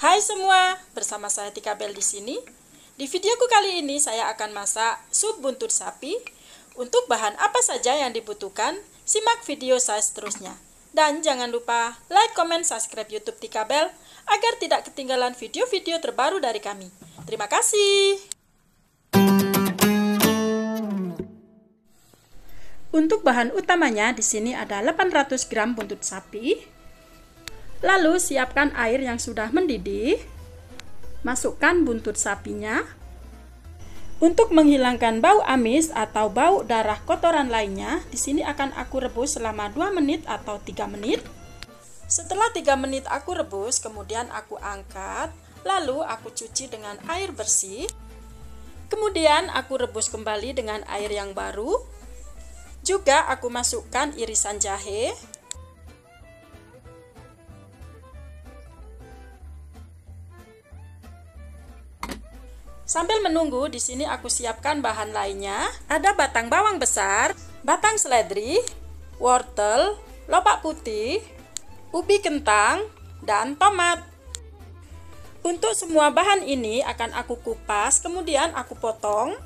Hai semua, bersama saya Tika Bel di sini. Di videoku kali ini saya akan masak sup buntut sapi. Untuk bahan apa saja yang dibutuhkan, simak video saya seterusnya. Dan jangan lupa like, comment, subscribe YouTube Tika Bel agar tidak ketinggalan video-video terbaru dari kami. Terima kasih. Untuk bahan utamanya di sini ada 800 gram buntut sapi. Lalu siapkan air yang sudah mendidih. Masukkan buntut sapinya. Untuk menghilangkan bau amis atau bau darah kotoran lainnya, di sini akan aku rebus selama 2 menit atau 3 menit. Setelah 3 menit aku rebus, kemudian aku angkat, lalu aku cuci dengan air bersih. Kemudian aku rebus kembali dengan air yang baru. Juga aku masukkan irisan jahe. Sambil menunggu, di sini aku siapkan bahan lainnya. Ada batang bawang besar, batang seledri, wortel, lobak putih, ubi kentang, dan tomat. Untuk semua bahan ini akan aku kupas, kemudian aku potong.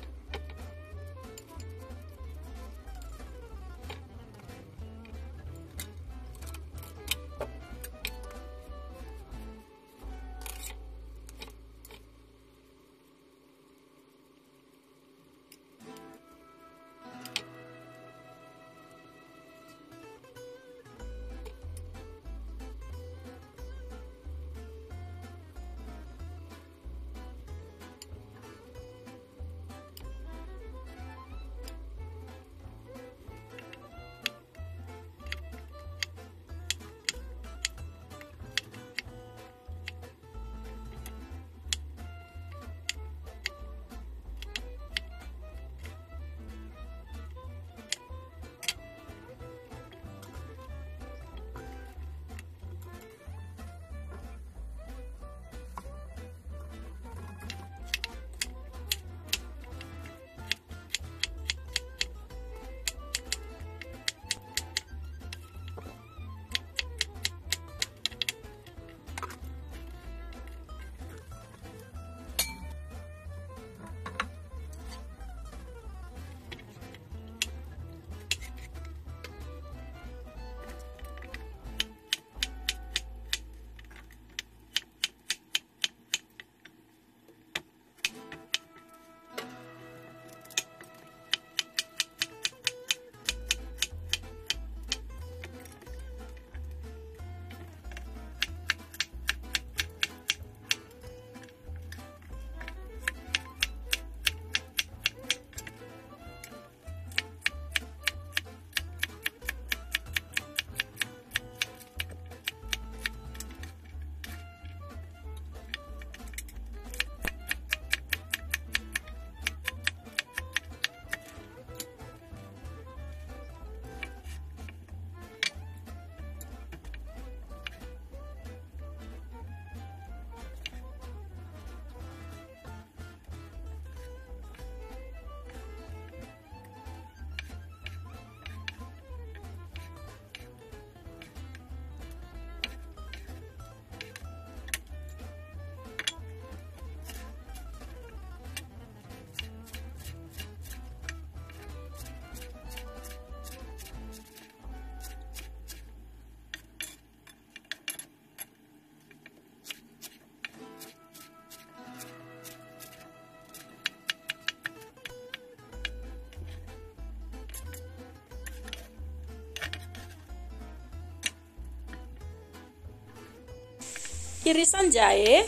Irisan jahe,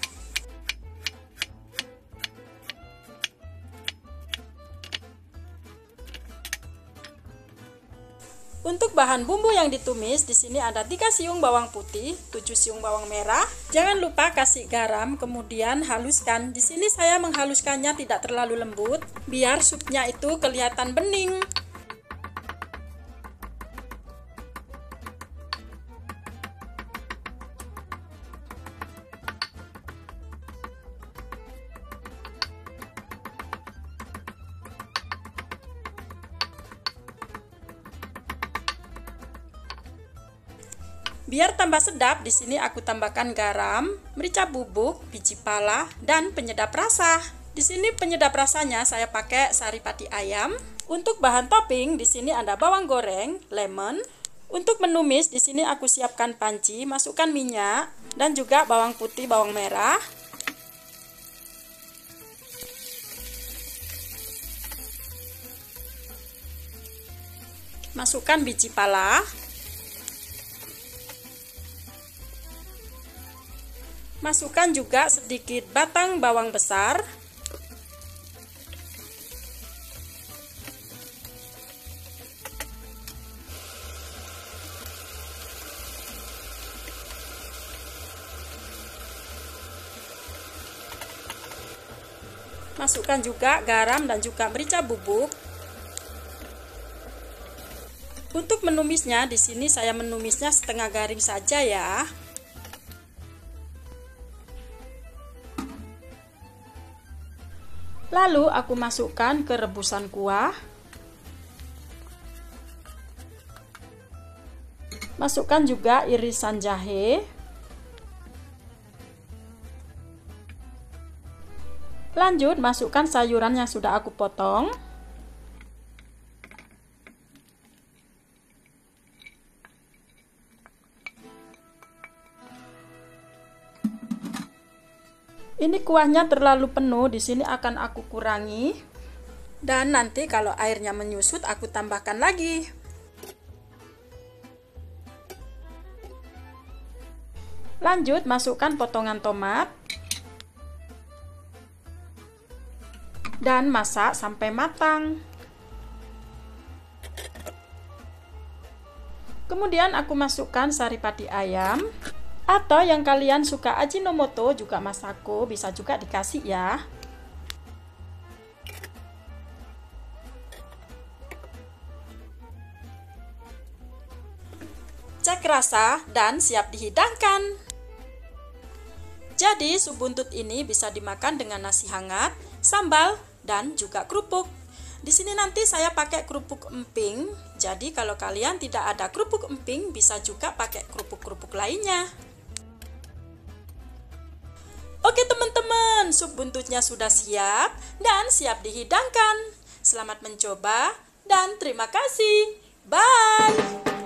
untuk bahan bumbu yang ditumis di sini ada 3 siung bawang putih, 7 siung bawang merah. Jangan lupa kasih garam, kemudian haluskan. Di sini saya menghaluskannya tidak terlalu lembut, biar supnya itu kelihatan bening. Biar tambah sedap, di sini aku tambahkan garam, merica bubuk, biji pala, dan penyedap rasa. Di sini penyedap rasanya saya pakai sari pati ayam. Untuk bahan topping di sini ada bawang goreng, lemon. Untuk menumis di sini aku siapkan panci, masukkan minyak dan juga bawang putih, bawang merah. Masukkan biji pala. Masukkan juga sedikit batang bawang besar. Masukkan juga garam dan juga merica bubuk. Untuk menumisnya, di sini saya menumisnya setengah garing saja ya. Lalu aku masukkan ke rebusan kuah. Masukkan juga irisan jahe. Lanjut, masukkan sayuran yang sudah aku potong. Ini kuahnya terlalu penuh, di sini akan aku kurangi. Dan nanti kalau airnya menyusut, aku tambahkan lagi. Lanjut, masukkan potongan tomat. Dan masak sampai matang. Kemudian aku masukkan sari pati ayam, atau yang kalian suka Ajinomoto juga Masako bisa juga dikasih ya. Cek rasa dan siap dihidangkan. Jadi sup buntut ini bisa dimakan dengan nasi hangat, sambal, dan juga kerupuk. Di sini nanti saya pakai kerupuk emping. Jadi kalau kalian tidak ada kerupuk emping, bisa juga pakai kerupuk-kerupuk lainnya. Oke teman-teman, sup buntutnya sudah siap dan siap dihidangkan. Selamat mencoba dan terima kasih. Bye!